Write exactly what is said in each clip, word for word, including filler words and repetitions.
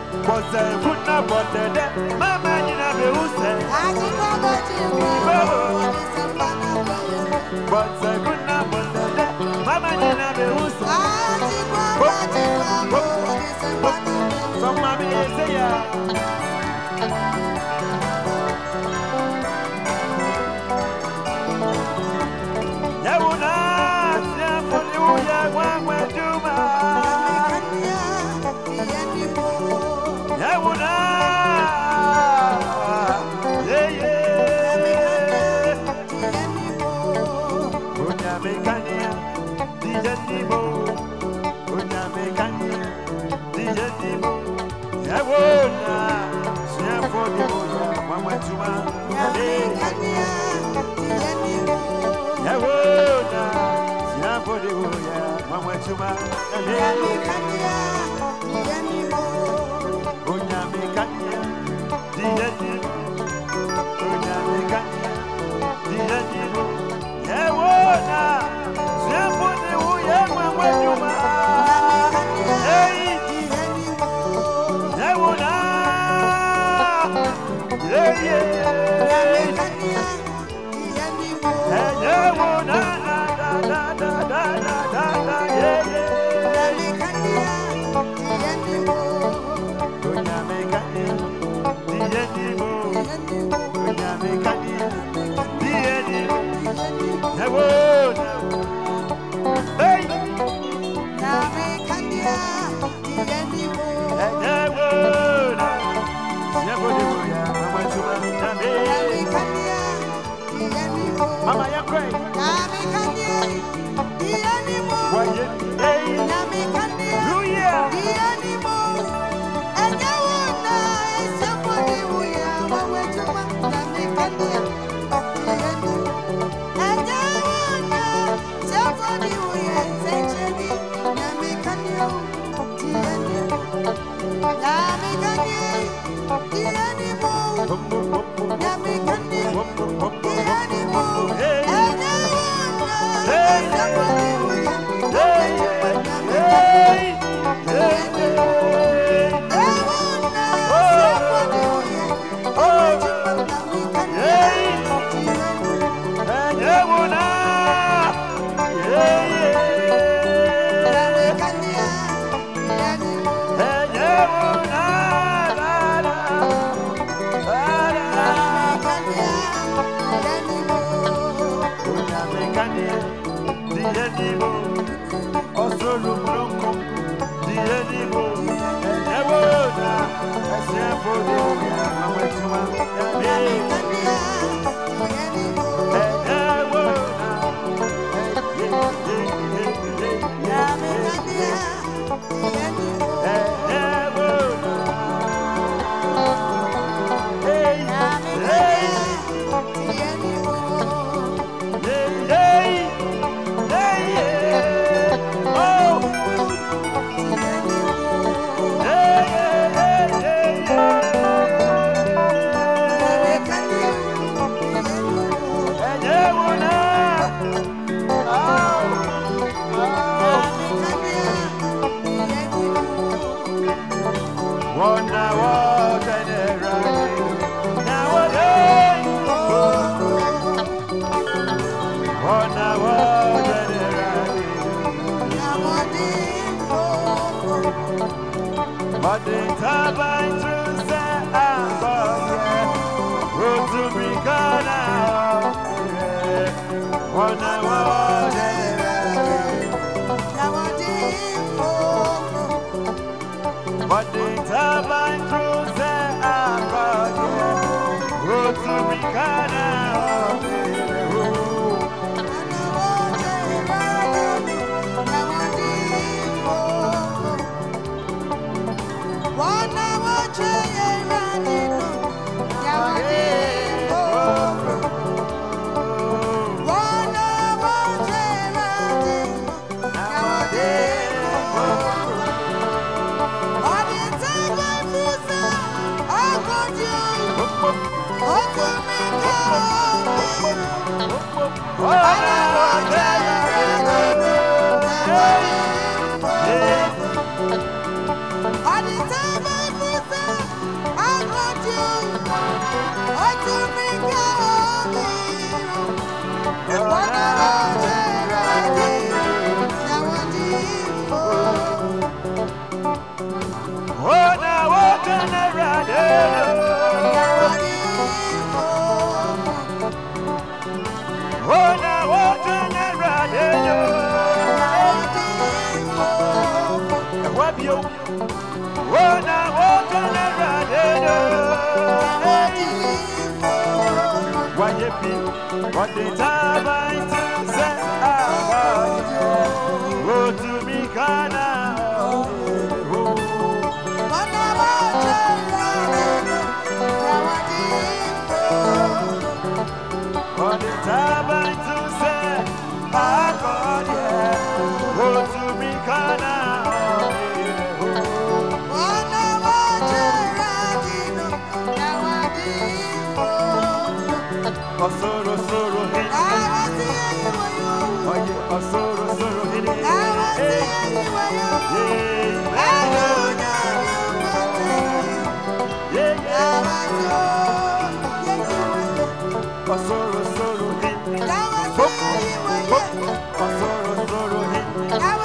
What's a good number? Mama, you know, who said, I think about you. What's a good number? Mama, you know, who said, I think about you. Some mommy say, yeah. Mama, you're great. Ona wotana radeno. Ona wotana radeno. Wabio. Ona wotana radeno. Wayepi. What the time I say about go to me kana. What the time I say about go to me kana. Osoro soro hini, oye osoro soro hini, osoro soro hini, osoro soro hini.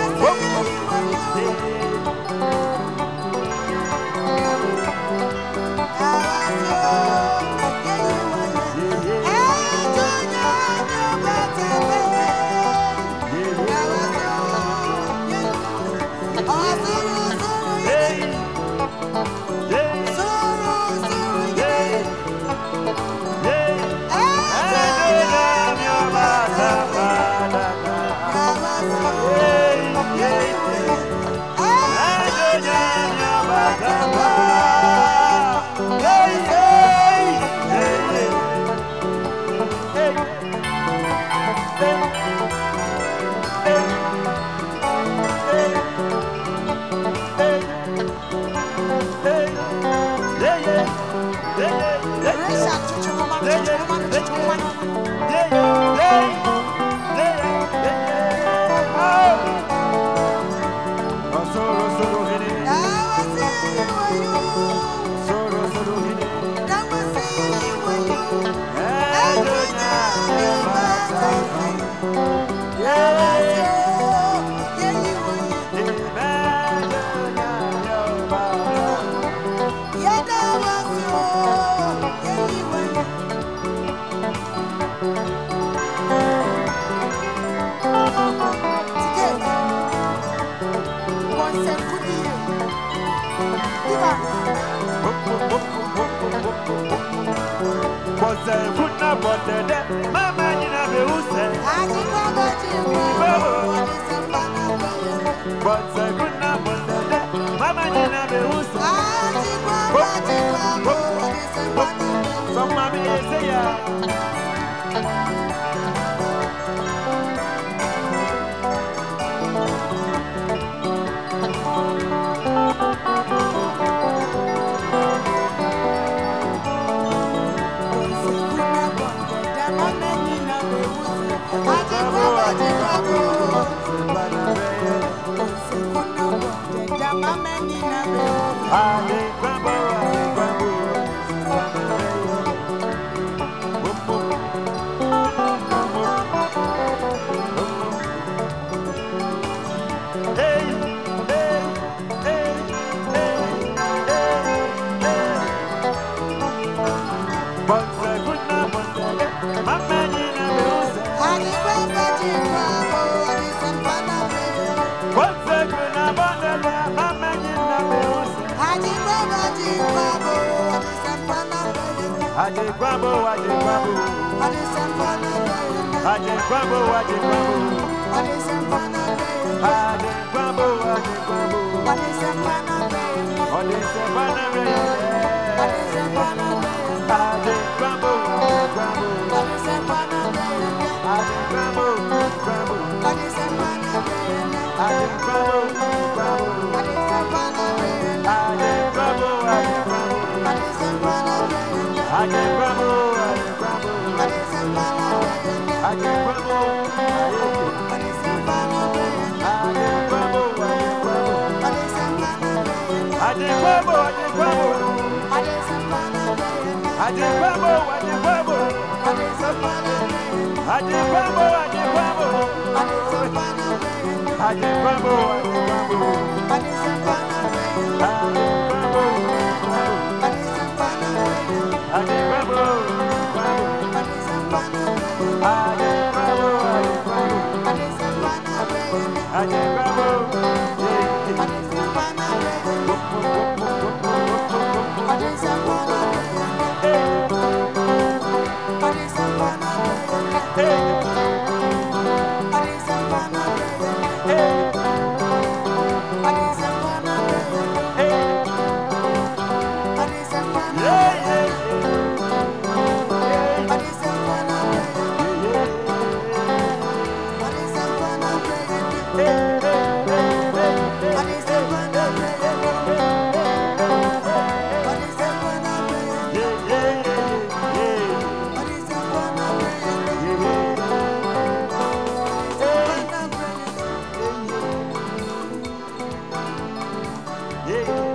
Mama nina be use. Aji baba jiwa. Bonse kuna bonde. Mama nina be use. Aji baba jiwa. So mami say ya. Aje kwabo, aje kwabo, aje sempana, aje kwabo, aje kwabo, aje sempana, aje kwabo, aje kwabo, aje sempana, aje sempana, aje sempana, aje kwabo, aje kwabo, aje sempana, aje kwabo, kwabo, aje sempana, aje kwabo, kwabo, aje sempana, aje kwabo, aje kwabo, aje sempana. Aje kwabo, aje kwabo, aje sempana, aje kwabo, aje sempana, aje kwabo, aje kwabo, aje sempana, aje kwabo, aje kwabo, aje sempana, aje kwabo, aje kwabo, aje sempana, aje kwabo, aje kwabo, aje sempana, aje kwabo, aje kwabo, aje sempana. Yeah.